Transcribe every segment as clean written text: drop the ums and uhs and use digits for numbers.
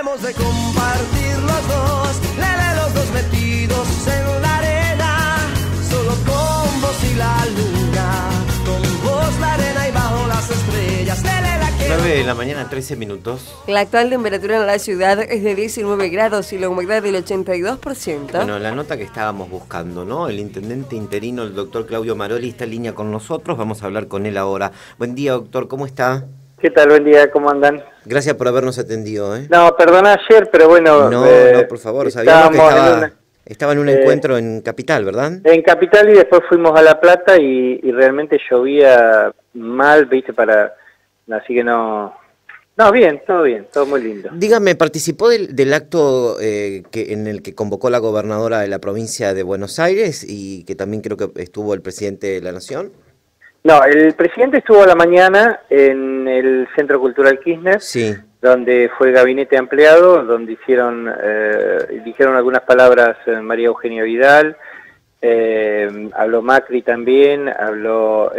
hemos de compartir los dos, los dos metidos en la arena, solo con vos y la luna, con vos la arena y bajo las estrellas. 9 de la mañana, 13 minutos. La actual temperatura en la ciudad es de 19 grados y la humedad del 82%. Bueno, la nota que estábamos buscando, ¿no? El intendente interino, el doctor Claudio Maroli, está en línea con nosotros. Vamos a hablar con él ahora. Buen día, doctor, ¿cómo está? ¿Qué tal? Buen día, ¿cómo andan? Gracias por habernos atendido, ¿eh? No, perdona ayer, pero bueno... No, por favor, sabíamos que estaba en un encuentro en Capital, ¿verdad? En Capital y después fuimos a La Plata y realmente llovía mal, ¿viste? Así que no, bien, todo muy lindo. Dígame, ¿participó del acto en el que convocó la gobernadora de la provincia de Buenos Aires y que también creo que estuvo el presidente de la Nación? No, el presidente estuvo a la mañana en el Centro Cultural Kirchner, sí, donde fue el gabinete ampliado, donde dijeron algunas palabras María Eugenia Vidal, habló Macri también, habló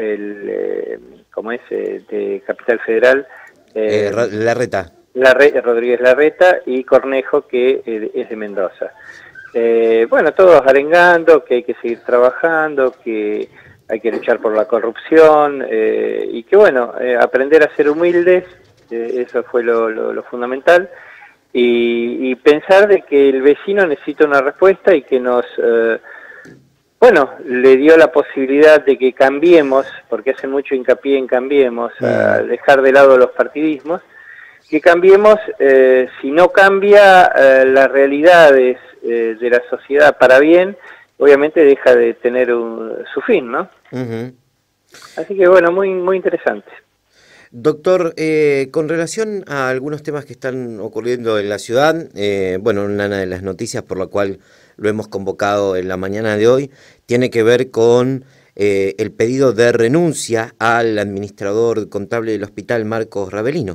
de Capital Federal, Larreta. Rodríguez Larreta y Cornejo, que es de Mendoza. Bueno, todos arengando que hay que seguir trabajando, que hay que luchar por la corrupción y que bueno, aprender a ser humildes, eso fue lo fundamental, y pensar de que el vecino necesita una respuesta y que le dio la posibilidad de que cambiemos, porque hace mucho hincapié en cambiemos, a dejar de lado los partidismos, que cambiemos, si no cambia las realidades de la sociedad para bien, obviamente deja de tener su fin, ¿no? Uh-huh. Así que bueno, muy, muy interesante. Doctor, con relación a algunos temas que están ocurriendo en la ciudad, una de las noticias por la cual lo hemos convocado en la mañana de hoy tiene que ver con el pedido de renuncia al administrador contable del hospital, Marcos Ravelino.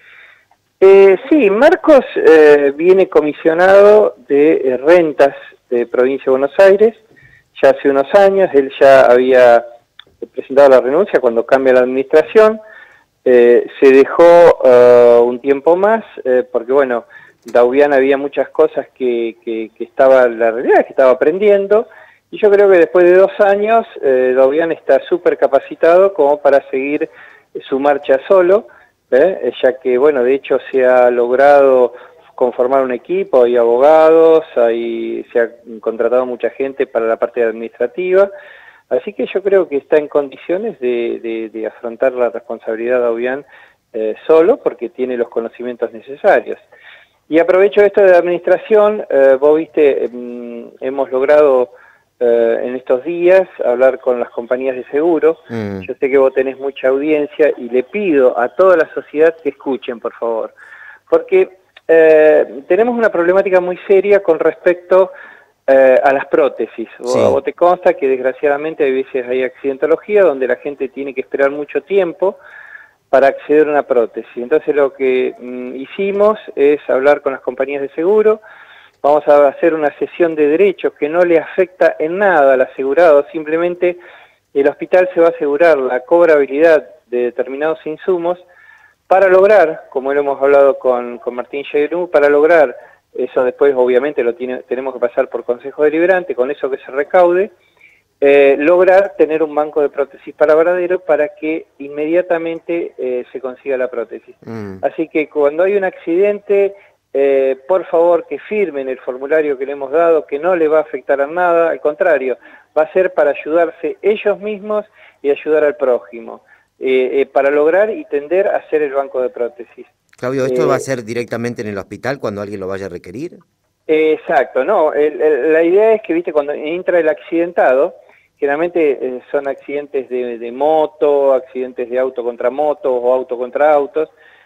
Sí, Marcos viene comisionado de rentas de Provincia de Buenos Aires, ya hace unos años. Él ya había presentado la renuncia cuando cambia la administración, se dejó un tiempo más, porque bueno, Daubian había muchas cosas que estaba, la realidad es que estaba aprendiendo, y yo creo que después de 2 años, Daubian está súper capacitado como para seguir su marcha solo, ya que bueno, de hecho se ha logrado conformar un equipo, hay abogados, se ha contratado mucha gente para la parte administrativa, así que yo creo que está en condiciones de afrontar la responsabilidad de Daubian solo, porque tiene los conocimientos necesarios. Y aprovecho esto de la administración, vos viste, hemos logrado en estos días hablar con las compañías de seguro. Yo sé que vos tenés mucha audiencia y le pido a toda la sociedad que escuchen, por favor, porque tenemos una problemática muy seria con respecto a las prótesis. Sí. Vos te consta que desgraciadamente hay veces hay accidentología donde la gente tiene que esperar mucho tiempo para acceder a una prótesis. Entonces lo que hicimos es hablar con las compañías de seguro. Vamos a hacer una sesión de derechos que no le afecta en nada al asegurado, simplemente el hospital se va a asegurar la cobrabilidad de determinados insumos para lograr, como lo hemos hablado con Martín Yegrú, para lograr, eso después obviamente tenemos que pasar por Consejo Deliberante, con eso que se recaude, lograr tener un banco de prótesis para Varadero para que inmediatamente se consiga la prótesis. Así que cuando hay un accidente, por favor que firmen el formulario que le hemos dado, que no le va a afectar a nada, al contrario, va a ser para ayudarse ellos mismos y ayudar al prójimo, para lograr y tender a hacer el banco de prótesis. Claudio, ¿esto va a ser directamente en el hospital cuando alguien lo vaya a requerir? Exacto, no, la idea es que, viste, cuando entra el accidentado, generalmente son accidentes de moto, accidentes de auto contra motos o auto contra autos.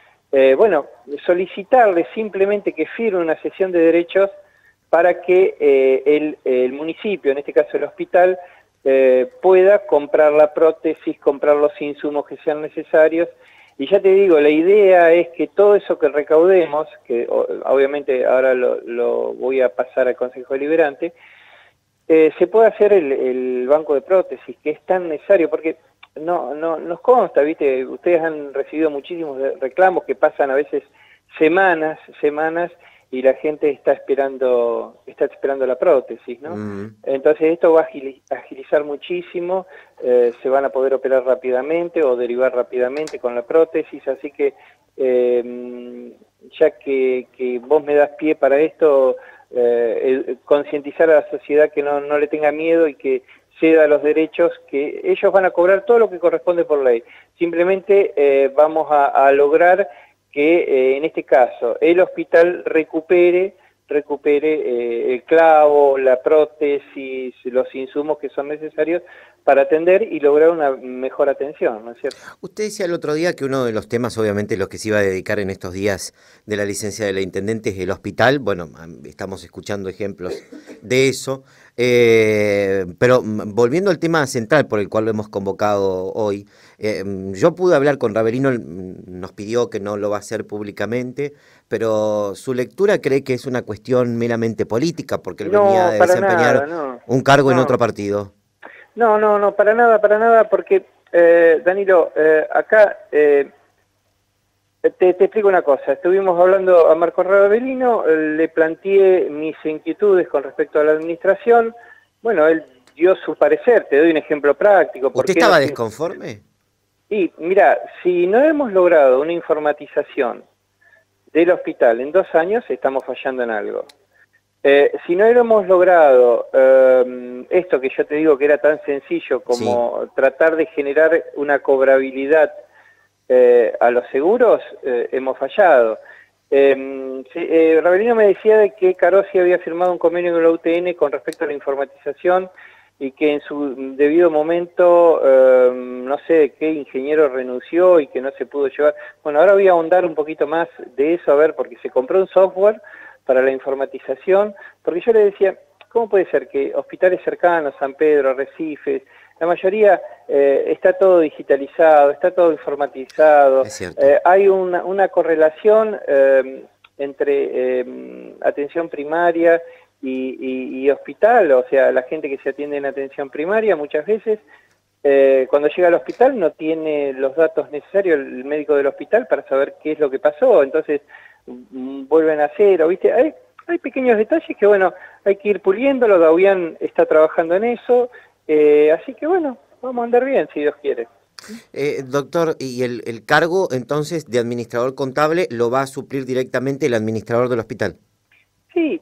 Solicitarle simplemente que firme una cesión de derechos para que el municipio, en este caso el hospital, pueda comprar la prótesis, comprar los insumos que sean necesarios. Y ya te digo, la idea es que todo eso que recaudemos, que obviamente ahora lo voy a pasar al Consejo Deliberante, se puede hacer el banco de prótesis, que es tan necesario, porque no nos consta, ¿viste? Ustedes han recibido muchísimos reclamos que pasan a veces semanas, y la gente está esperando la prótesis, ¿no? Entonces esto va a agilizar muchísimo, se van a poder operar rápidamente o derivar rápidamente con la prótesis, así que ya que vos me das pie para esto, concientizar a la sociedad que no le tenga miedo y que ceda los derechos, que ellos van a cobrar todo lo que corresponde por ley. Simplemente vamos a lograr que en este caso el hospital recupere el clavo, la prótesis, los insumos que son necesarios para atender y lograr una mejor atención, ¿no es cierto? Usted decía el otro día que uno de los temas, obviamente, los que se iba a dedicar en estos días de la licencia de la Intendente es el hospital. Bueno, estamos escuchando ejemplos de eso. Pero volviendo al tema central por el cual lo hemos convocado hoy, yo pude hablar con Ravelino, nos pidió que no lo va a hacer públicamente, pero su lectura cree que es una cuestión meramente política, porque él venía de desempeñar un cargo en otro partido. No, para nada, porque, Danilo, acá te explico una cosa. Estuvimos hablando a Marcos Ravelino, le planteé mis inquietudes con respecto a la administración. Bueno, él dio su parecer, te doy un ejemplo práctico. ¿Usted estaba desconforme? Y mira, si no hemos logrado una informatización del hospital en 2 años, estamos fallando en algo. Si no hemos logrado esto que yo te digo que era tan sencillo como tratar de generar una cobrabilidad a los seguros, hemos fallado. Ravelino me decía de que Carosi había firmado un convenio con la UTN con respecto a la informatización y que en su debido momento, no sé qué ingeniero renunció y que no se pudo llevar. Bueno, ahora voy a ahondar un poquito más de eso, a ver, porque se compró un software para la informatización, porque yo le decía, ¿cómo puede ser que hospitales cercanos, San Pedro, Arrecifes, la mayoría está todo digitalizado, está todo informatizado, hay una correlación entre atención primaria y hospital, o sea, la gente que se atiende en atención primaria muchas veces, cuando llega al hospital no tiene los datos necesarios el médico del hospital para saber qué es lo que pasó, entonces vuelven a cero, ¿viste? Hay pequeños detalles que, bueno, hay que ir puliéndolo, Daubian está trabajando en eso, así que, bueno, vamos a andar bien, si Dios quiere. Doctor, ¿y el cargo, entonces, de administrador contable lo va a suplir directamente el administrador del hospital? Sí.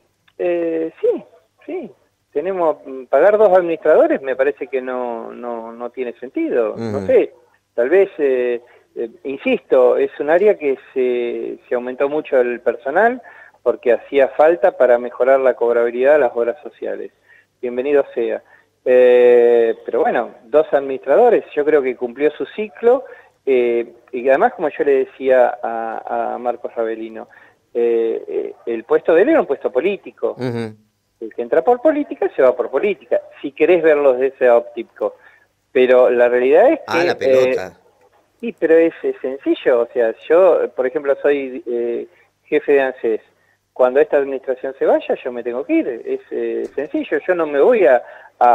Tenemos, pagar 2 administradores me parece que no tiene sentido, no sé, tal vez... insisto, es un área que se aumentó mucho el personal porque hacía falta para mejorar la cobrabilidad de las obras sociales. Bienvenido sea. Pero bueno, 2 administradores, yo creo que cumplió su ciclo y además, como yo le decía a Marcos Ravelino, el puesto de él era un puesto político. El que entra por política se va por política, si querés verlo desde ese óptico. Pero la realidad es que... la pelota. Sí, pero es sencillo, o sea, yo, por ejemplo, soy jefe de ANSES. Cuando esta administración se vaya, yo me tengo que ir, es sencillo, yo no me voy a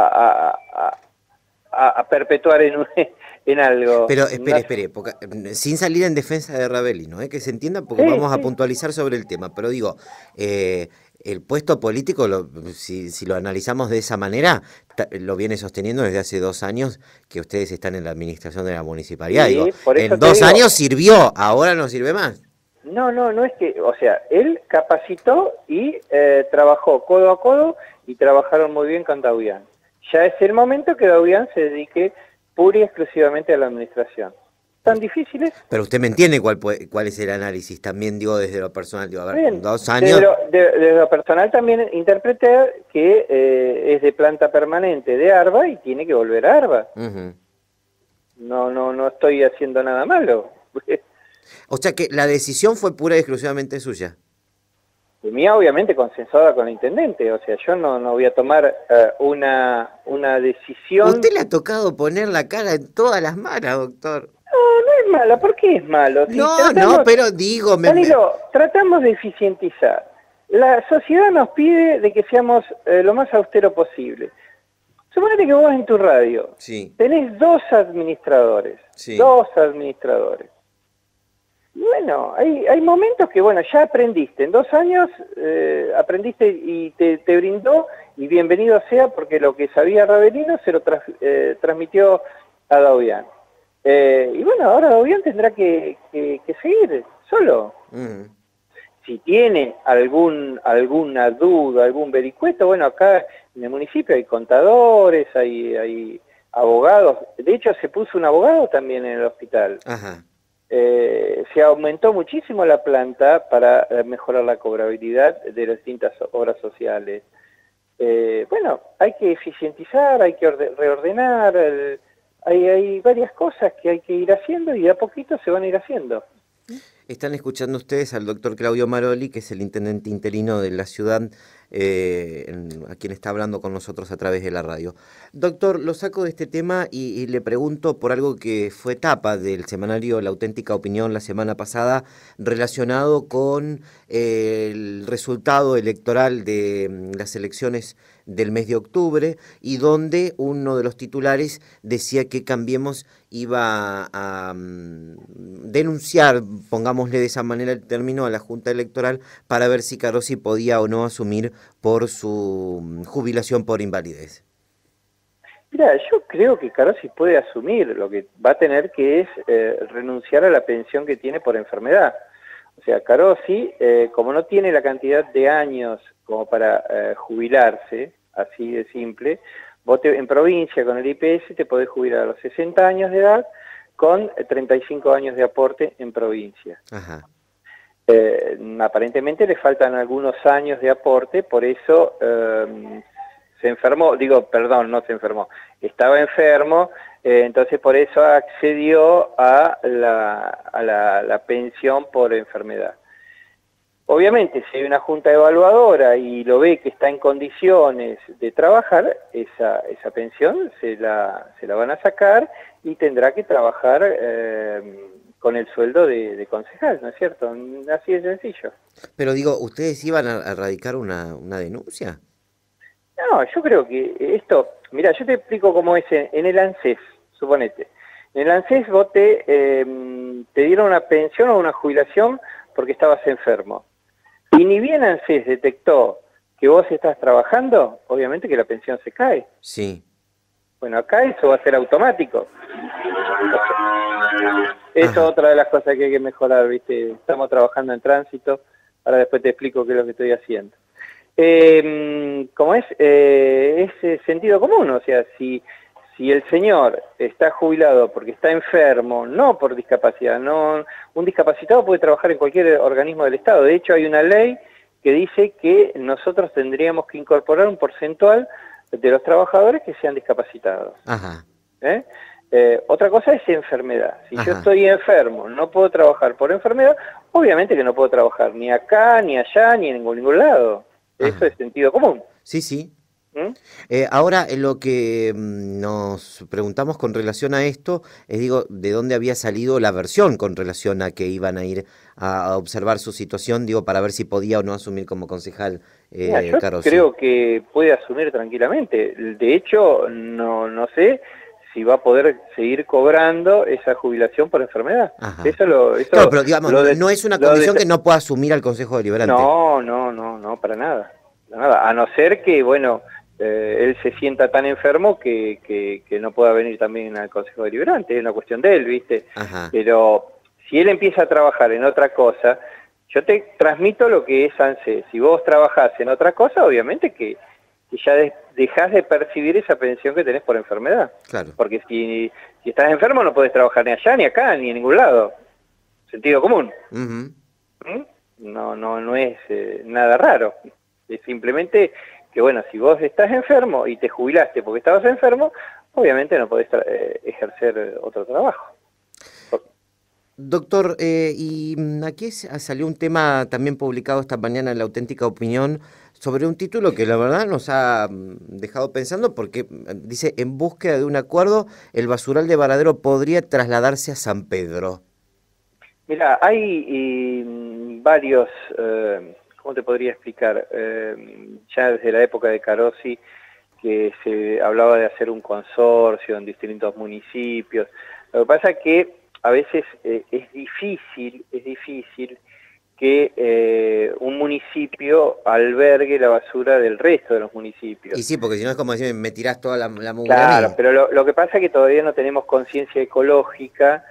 perpetuar en algo. Pero espere, porque, sin salir en defensa de Ravelino, que se entienda, porque vamos a puntualizar sobre el tema, pero digo... el puesto político, si lo analizamos de esa manera, lo viene sosteniendo desde hace 2 años que ustedes están en la administración de la municipalidad. Sí, digo, en 2 años sirvió, ahora no sirve más. No es que, o sea, él capacitó y trabajó codo a codo y trabajaron muy bien con Daubian. Ya es el momento que Daubian se dedique pura y exclusivamente a la administración. ¿Tan difíciles? Pero usted me entiende cuál es el análisis, también digo desde lo personal, digo, a ver, bien, 2 años... Desde lo personal también interpreté que es de planta permanente de ARBA y tiene que volver a ARBA. No estoy haciendo nada malo. O sea que la decisión fue pura y exclusivamente suya. De mía, obviamente, consensuada con el intendente. O sea, yo no voy a tomar una decisión... Usted le ha tocado poner la cara en todas las malas, doctor. No es mala. ¿Por qué es malo? Si no, pero digo... Danilo, tratamos de eficientizar. La sociedad nos pide de que seamos lo más austero posible. Suponete que vos en tu radio tenés 2 administradores. 2 administradores. Bueno, hay momentos que, bueno, ya aprendiste. En 2 años aprendiste y te brindó, y bienvenido sea, porque lo que sabía Ravelino se lo transmitió a Daubian. Y bueno, ahora Daubian tendrá que seguir solo. Si tiene alguna duda, algún vericueto, bueno, acá en el municipio hay contadores, hay abogados. De hecho, se puso un abogado también en el hospital. Ajá. Se aumentó muchísimo la planta para mejorar la cobrabilidad de las distintas obras sociales. Bueno, hay que eficientizar, hay que reordenar, hay varias cosas que hay que ir haciendo y de a poquito se van a ir haciendo. Están escuchando ustedes al doctor Claudio Maroli, que es el intendente interino de la ciudad, a quien está hablando con nosotros a través de la radio. Doctor, lo saco de este tema y le pregunto por algo que fue tapa del semanario La Auténtica Opinión la semana pasada, relacionado con el resultado electoral de las elecciones del mes de octubre, y donde uno de los titulares decía que Cambiemos iba a denunciar, pongámosle de esa manera el término, a la Junta Electoral para ver si Carosi podía o no asumir por su jubilación por invalidez. Mira, yo creo que Carosi puede asumir, lo que va a tener que es renunciar a la pensión que tiene por enfermedad. O sea, Carosi, como no tiene la cantidad de años como para jubilarse, así de simple, vos en provincia con el IPS te podés jubilar a los 60 años de edad con 35 años de aporte en provincia. Ajá. Aparentemente le faltan algunos años de aporte, por eso se enfermó, no se enfermó, estaba enfermo, entonces por eso accedió a la pensión por enfermedad. Obviamente, si hay una junta evaluadora y lo ve que está en condiciones de trabajar, esa pensión se la van a sacar y tendrá que trabajar con el sueldo de concejal, ¿no es cierto? Así de sencillo. Pero ¿ustedes iban a radicar una denuncia? No, yo creo que esto, mira, yo te explico cómo es en el ANSES, suponete. En el ANSES vos te dieron una pensión o una jubilación porque estabas enfermo. Y ni bien ANSES detectó que vos estás trabajando, obviamente que la pensión se cae. Sí. Bueno, acá eso va a ser automático. Eso es otra de las cosas que hay que mejorar, ¿viste? Estamos trabajando en tránsito, ahora después te explico qué es lo que estoy haciendo. ¿Cómo es? Es sentido común, o sea, si el señor está jubilado porque está enfermo, no por discapacidad, no, un discapacitado puede trabajar en cualquier organismo del Estado. De hecho, hay una ley que dice que nosotros tendríamos que incorporar un porcentual de los trabajadores que sean discapacitados. Ajá. Otra cosa es enfermedad. Si Ajá. yo estoy enfermo, no puedo trabajar por enfermedad, obviamente que no puedo trabajar ni acá, ni allá, ni en ningún lado. Eso Ajá. es sentido común. Sí, sí. Ahora, lo que nos preguntamos con relación a esto es, ¿de dónde había salido la versión con relación a que iban a ir a observar su situación, para ver si podía o no asumir como concejal Yo Carosi? creo que puede asumir tranquilamente. De hecho, no sé si va a poder seguir cobrando esa jubilación por enfermedad. Ajá. Eso claro, pero no es una condición que no pueda asumir al Consejo Deliberante. No, para nada. A no ser que, bueno, él se sienta tan enfermo que no pueda venir también al Consejo Deliberante, es una cuestión de él, ¿viste? Ajá. Pero si él empieza a trabajar en otra cosa, yo te transmito lo que es ANSES. Si vos trabajás en otra cosa, obviamente que ya dejás de percibir esa pensión que tenés por enfermedad. Claro. Porque si estás enfermo no podés trabajar ni allá, ni acá, ni en ningún lado. Sentido común. No es nada raro. Es simplemente que, bueno, si vos estás enfermo y te jubilaste porque estabas enfermo, obviamente no podés ejercer otro trabajo. Doctor, y aquí salió un tema también publicado esta mañana en La Auténtica Opinión sobre un título que la verdad nos ha dejado pensando, porque dice: en búsqueda de un acuerdo, el basural de Varadero podría trasladarse a San Pedro. Mira, hay varios... ¿Cómo te podría explicar? Ya desde la época de Carosi, que se hablaba de hacer un consorcio en distintos municipios. Lo que pasa es que a veces es difícil que un municipio albergue la basura del resto de los municipios. Y sí, porque si no es como decir, me tirás toda la mugre Claro, a mí. pero lo que pasa es que todavía no tenemos conciencia ecológica,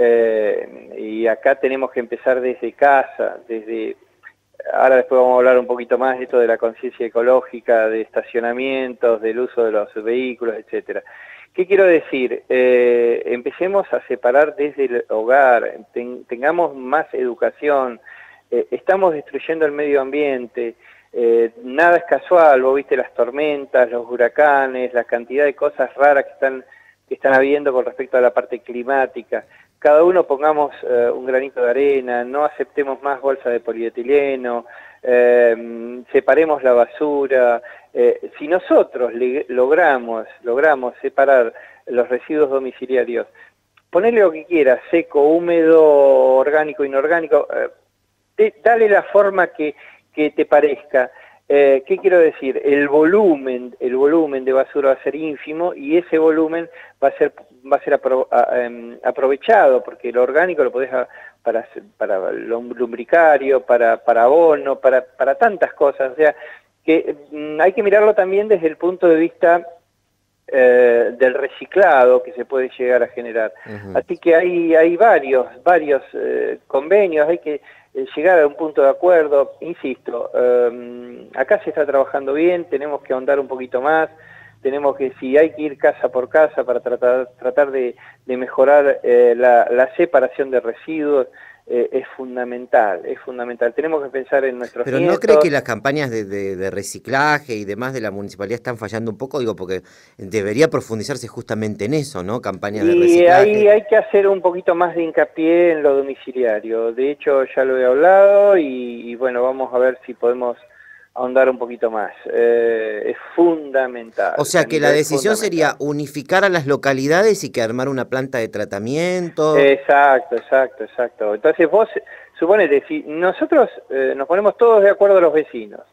y acá tenemos que empezar desde casa, ahora después vamos a hablar un poquito más de esto de la conciencia ecológica, de estacionamientos, del uso de los vehículos, etcétera. ¿Qué quiero decir? Empecemos a separar desde el hogar, tengamos más educación. Estamos destruyendo el medio ambiente, nada es casual, vos viste las tormentas, los huracanes, la cantidad de cosas raras que están habiendo con respecto a la parte climática. Cada uno pongamos un granito de arena, no aceptemos más bolsas de polietileno, separemos la basura. Si nosotros logramos separar los residuos domiciliarios, ponerle lo que quieras, seco, húmedo, orgánico, inorgánico, dale la forma que te parezca. ¿Qué quiero decir? El volumen de basura va a ser ínfimo y ese volumen va a ser aprovechado, porque el orgánico lo podés para lumbricario, para abono, para tantas cosas. O sea, que hay que mirarlo también desde el punto de vista del reciclado que se puede llegar a generar. Así que hay varios convenios, hay que llegar a un punto de acuerdo. Insisto, acá se está trabajando bien, tenemos que ahondar un poquito más, tenemos que, si hay que ir casa por casa para tratar de mejorar la separación de residuos, es fundamental. Tenemos que pensar en nuestros Pero nietos. ¿no cree que las campañas de reciclaje y demás de la municipalidad están fallando un poco? Digo, porque debería profundizarse justamente en eso, ¿no? Campañas de reciclaje. Y ahí hay que hacer un poquito más de hincapié en lo domiciliario. De hecho, ya lo he hablado y bueno, vamos a ver si podemos ahondar un poquito más. Es fundamental. O sea que la decisión sería unificar a las localidades y que armar una planta de tratamiento. Exacto. Entonces vos, suponete, si nosotros nos ponemos todos de acuerdo los vecinos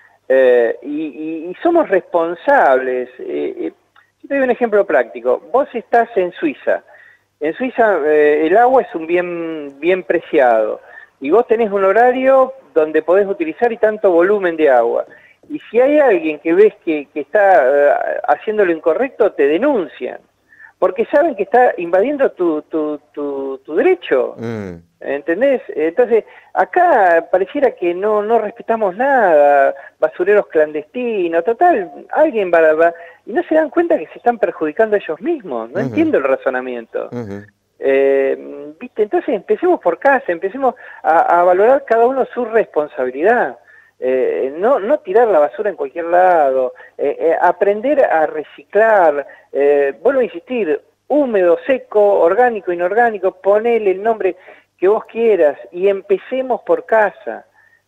y somos responsables. Yo te doy un ejemplo práctico. Vos estás en Suiza. En Suiza el agua es un bien preciado. Y vos tenés un horario donde podés utilizar y tanto volumen de agua. Y si hay alguien que ves que está haciendo lo incorrecto, te denuncian. Porque saben que está invadiendo tu derecho. ¿Entendés? Entonces, acá pareciera que no respetamos nada, basureros clandestinos, total, alguien va y no se dan cuenta que se están perjudicando a ellos mismos. No entiendo el razonamiento. ¿Viste? Entonces empecemos por casa, empecemos a valorar cada uno su responsabilidad, no tirar la basura en cualquier lado, aprender a reciclar, vuelvo a insistir, húmedo, seco, orgánico, inorgánico, ponele el nombre que vos quieras y empecemos por casa.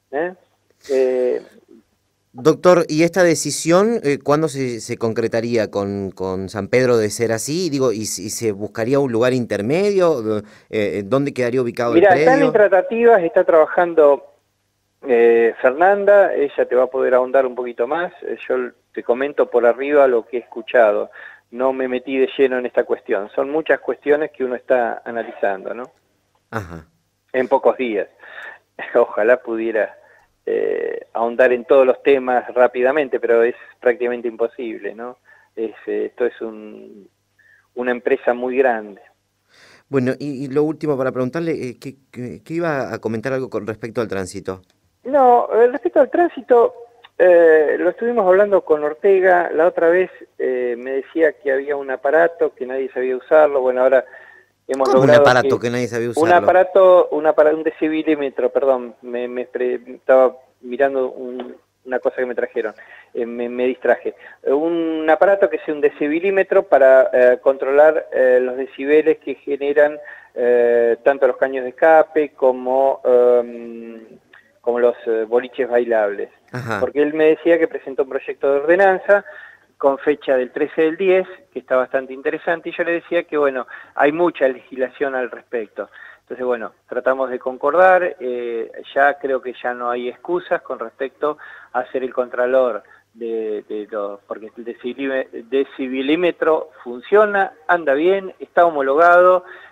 Doctor, ¿y esta decisión cuándo se concretaría con San Pedro de ser así? Digo, ¿y se buscaría un lugar intermedio? ¿Dónde quedaría ubicado el predio? Están en tratativas, está trabajando Fernanda, ella te va a poder ahondar un poquito más. Yo te comento por arriba lo que he escuchado. No me metí de lleno en esta cuestión. Son muchas cuestiones que uno está analizando, ¿no? Ajá. En pocos días. Ojalá pudiera ahondar en todos los temas rápidamente, pero es prácticamente imposible, ¿no? Esto es una empresa muy grande. Bueno, y lo último para preguntarle, ¿qué iba a comentar algo con respecto al tránsito? No, respecto al tránsito, lo estuvimos hablando con Ortega, la otra vez me decía que había un aparato que nadie sabía usarlo, bueno, ahora hemos ¿Cómo logrado un aparato que nadie sabía usarlo? Un decibilímetro, perdón, estaba mirando una cosa que me trajeron, me distraje. Un aparato que sea un decibilímetro para controlar los decibeles que generan tanto los caños de escape como los boliches bailables. Ajá. Porque él me decía que presentó un proyecto de ordenanza con fecha del 13/10, que está bastante interesante, y yo le decía que, bueno, hay mucha legislación al respecto. Entonces, bueno, tratamos de concordar, ya creo que ya no hay excusas con respecto a ser el contralor porque el decibilímetro funciona, anda bien, está homologado,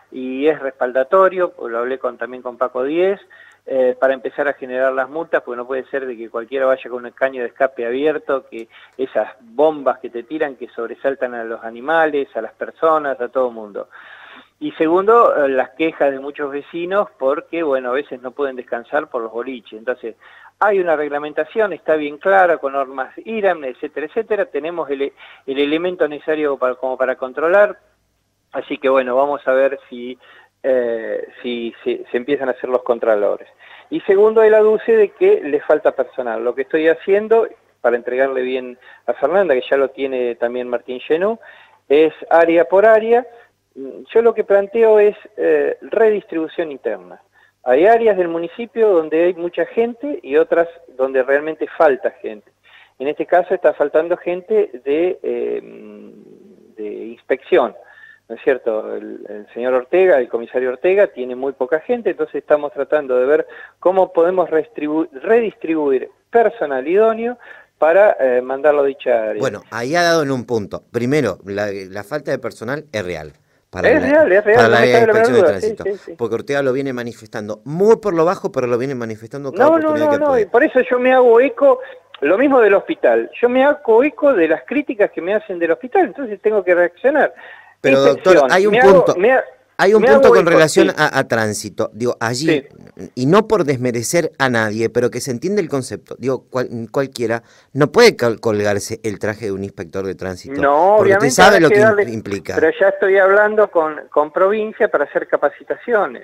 y es respaldatorio, lo hablé también con Paco Díez, para empezar a generar las multas, porque no puede ser de que cualquiera vaya con un caño de escape abierto, que esas bombas que te tiran que sobresaltan a los animales, a las personas, a todo el mundo. Y segundo, las quejas de muchos vecinos porque, bueno, a veces no pueden descansar por los boliches. Entonces, hay una reglamentación, está bien clara, con normas IRAM, etcétera, etcétera. Tenemos el elemento necesario como para controlar. Así que, bueno, vamos a ver si se empiezan a hacer los contralores. Y segundo, él aduce de que le falta personal. Lo que estoy haciendo, para entregarle bien a Fernanda, que ya lo tiene también Martín Genú, es área por área. Yo lo que planteo es redistribución interna. Hay áreas del municipio donde hay mucha gente y otras donde realmente falta gente. En este caso está faltando gente de inspección, ¿no es cierto? El señor Ortega, el comisario Ortega, tiene muy poca gente, entonces estamos tratando de ver cómo podemos redistribuir personal idóneo para mandarlo a dicha área. Bueno, ahí ha dado en un punto. Primero, la falta de personal es real. Es real, para la área de no me inspección de duda, tránsito. Sí. Porque Ortega lo viene manifestando muy por lo bajo, pero lo viene manifestando cada oportunidad que puede. Y por eso yo me hago eco, lo mismo del hospital, yo me hago eco de las críticas que me hacen del hospital, entonces tengo que reaccionar. Pero doctor, hay un punto con relación a tránsito, digo, allí, y no por desmerecer a nadie, pero que se entiende el concepto, digo, cualquiera no puede colgarse el traje de un inspector de tránsito, no, porque obviamente usted sabe lo que implica. Pero ya estoy hablando con provincia para hacer capacitaciones,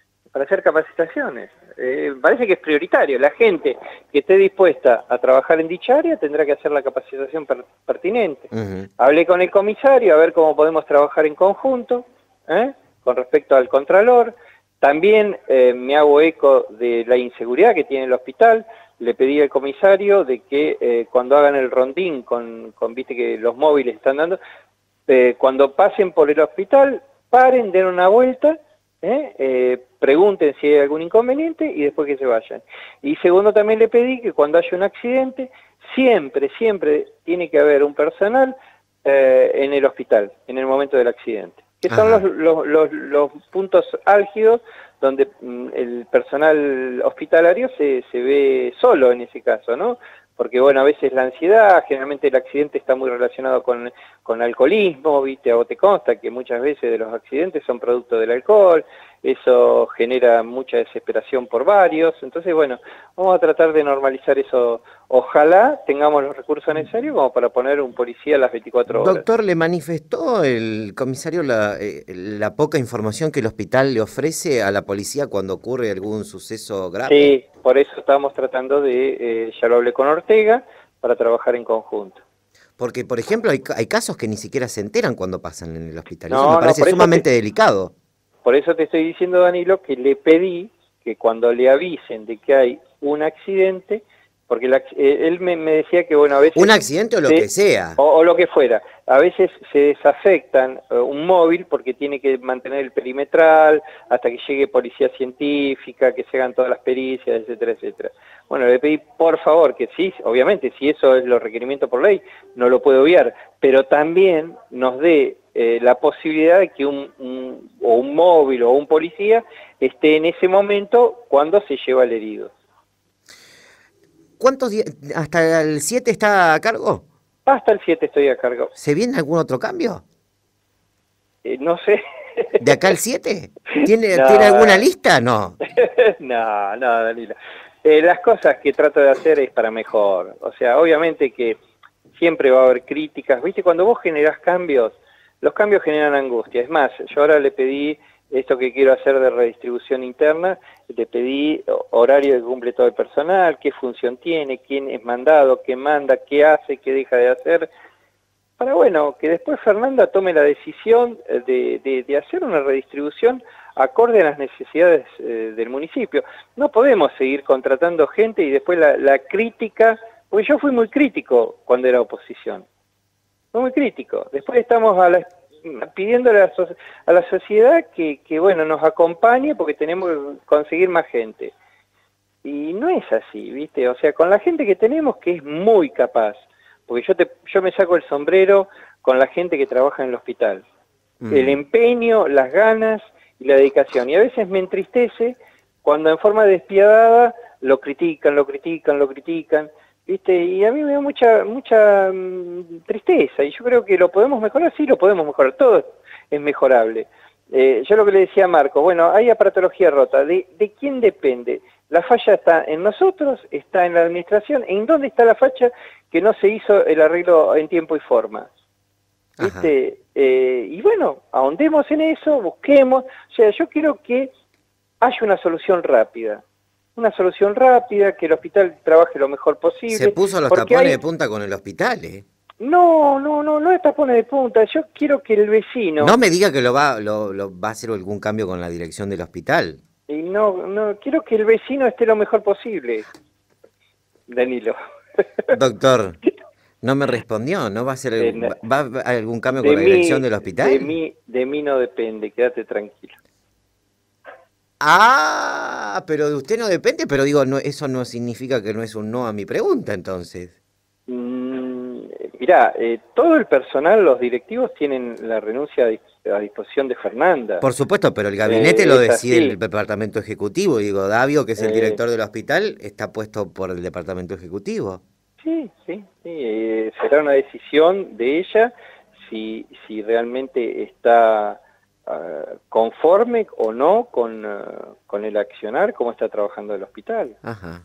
parece que es prioritario, la gente que esté dispuesta a trabajar en dicha área tendrá que hacer la capacitación pertinente. Hablé con el comisario a ver cómo podemos trabajar en conjunto, con respecto al contralor. También me hago eco de la inseguridad que tiene el hospital. Le pedí al comisario de que cuando hagan el rondín viste que los móviles están dando, cuando pasen por el hospital, paren, den una vuelta, pregunten si hay algún inconveniente y después que se vayan. Y segundo, también le pedí que cuando haya un accidente, siempre tiene que haber un personal en el hospital, en el momento del accidente, que son los puntos álgidos donde el personal hospitalario se ve solo en ese caso, ¿no? Porque, bueno, a veces la ansiedad, generalmente el accidente está muy relacionado con alcoholismo, ¿viste? A vos te consta que muchas veces de los accidentes son producto del alcohol, eso genera mucha desesperación por varios, entonces, bueno, vamos a tratar de normalizar eso. Ojalá tengamos los recursos necesarios como para poner un policía a las 24 horas. Doctor, ¿le manifestó el comisario la poca información que el hospital le ofrece a la policía cuando ocurre algún suceso grave? Sí, por eso estamos tratando ya lo hablé con Ortega, para trabajar en conjunto. Porque, por ejemplo, hay casos que ni siquiera se enteran cuando pasan en el hospital. Eso me parece sumamente delicado. Por eso te estoy diciendo, Danilo, que le pedí que cuando le avisen de que hay un accidente, porque él me decía que, bueno, a veces... Un accidente o lo que sea. O lo que fuera. A veces se desafectan un móvil porque tiene que mantener el perimetral hasta que llegue policía científica, que se hagan todas las pericias, etcétera, etcétera. Bueno, le pedí, por favor, que sí, obviamente, si eso es los requerimientos por ley, no lo puedo obviar, pero también nos dé la posibilidad de que un móvil o un policía esté en ese momento cuando se lleva al herido. ¿Cuántos días? ¿Hasta el 7 está a cargo? Hasta el 7 estoy a cargo. ¿Se viene algún otro cambio? No sé. ¿De acá al 7? ¿Tiene alguna lista? No. No, Danilo. Las cosas que trato de hacer es para mejor. O sea, obviamente que siempre va a haber críticas. ¿Viste? Cuando vos generás cambios, los cambios generan angustia. Es más, yo ahora le pedí esto que quiero hacer de redistribución interna, le pedí horario que cumple todo el personal, qué función tiene, quién es mandado, qué manda, qué hace, qué deja de hacer, para, bueno, que después Fernanda tome la decisión de hacer una redistribución acorde a las necesidades del municipio. No podemos seguir contratando gente y después la crítica, porque yo fui muy crítico cuando era oposición, fui muy crítico. Después estamos pidiéndole a la sociedad que, bueno, nos acompañe porque tenemos que conseguir más gente. Y no es así, ¿viste? O sea, con la gente que tenemos, que es muy capaz, porque yo me saco el sombrero con la gente que trabaja en el hospital. El empeño, las ganas y la dedicación. Y a veces me entristece cuando en forma despiadada lo critican, ¿viste? Y a mí me da mucha tristeza, y yo creo que lo podemos mejorar, sí lo podemos mejorar, todo es mejorable. Yo lo que le decía a Marco, bueno, hay aparatología rota, ¿de quién depende? La falla está en nosotros, está en la administración. ¿En dónde está la falla que no se hizo el arreglo en tiempo y forma? ¿Viste? Y bueno, ahondemos en eso, busquemos. O sea, yo quiero que haya una solución rápida. Que el hospital trabaje lo mejor posible. Se puso los tapones de punta con el hospital, ¿eh? No es tapones de punta. Yo quiero que el vecino... No me diga que lo va a hacer algún cambio con la dirección del hospital. Y no quiero que el vecino esté lo mejor posible, Danilo. Doctor, no me respondió, ¿no va a hacer va a algún cambio con la dirección del hospital? De mí no depende, quédate tranquilo. Ah, pero de usted no depende, pero digo, no, eso no significa que no es un no a mi pregunta, entonces. Mirá, todo el personal, los directivos tienen la renuncia a disposición de Fernanda. Por supuesto, pero el gabinete lo decide así. el departamento ejecutivo. Digo, Davio, que es el director del hospital, está puesto por el departamento ejecutivo. Sí. Será una decisión de ella si realmente está conforme o no con el accionar, cómo está trabajando el hospital. Ajá.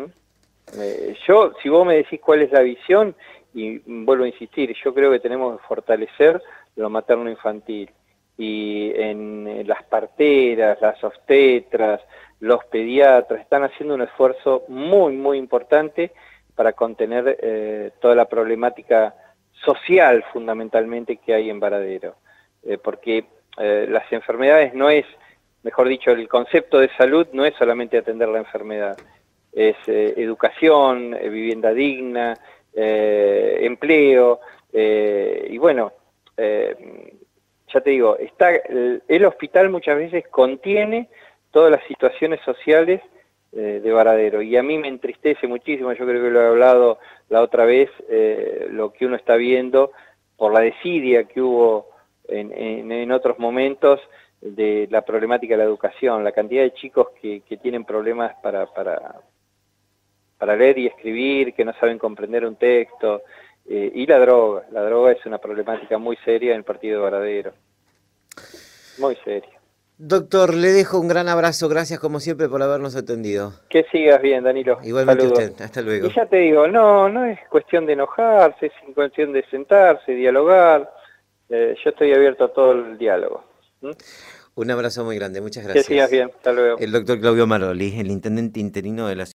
Si vos me decís cuál es la visión, y vuelvo a insistir, yo creo que tenemos que fortalecer lo materno-infantil, y en las parteras, las obstetras, los pediatras están haciendo un esfuerzo muy importante para contener toda la problemática social fundamentalmente que hay en Varadero, porque las enfermedades no es, mejor dicho, el concepto de salud no es solamente atender la enfermedad, es educación, vivienda digna, empleo, y bueno, ya te digo, el hospital muchas veces contiene todas las situaciones sociales de Varadero, y a mí me entristece muchísimo, yo creo que lo he hablado la otra vez, lo que uno está viendo por la desidia que hubo en otros momentos de la problemática de la educación, la cantidad de chicos que tienen problemas para leer y escribir, que no saben comprender un texto, y la droga es una problemática muy seria en el partido de Varadero, muy seria. Doctor, le dejo un gran abrazo, gracias como siempre por habernos atendido. Que sigas bien, Danilo. Igualmente Saludos. usted, hasta luego. Y ya te digo, no es cuestión de enojarse, es cuestión de sentarse, dialogar, yo estoy abierto a todo el diálogo. Un abrazo muy grande, muchas gracias. Que sigas bien, hasta luego. El doctor Claudio Maroli, el intendente interino de la ciudad.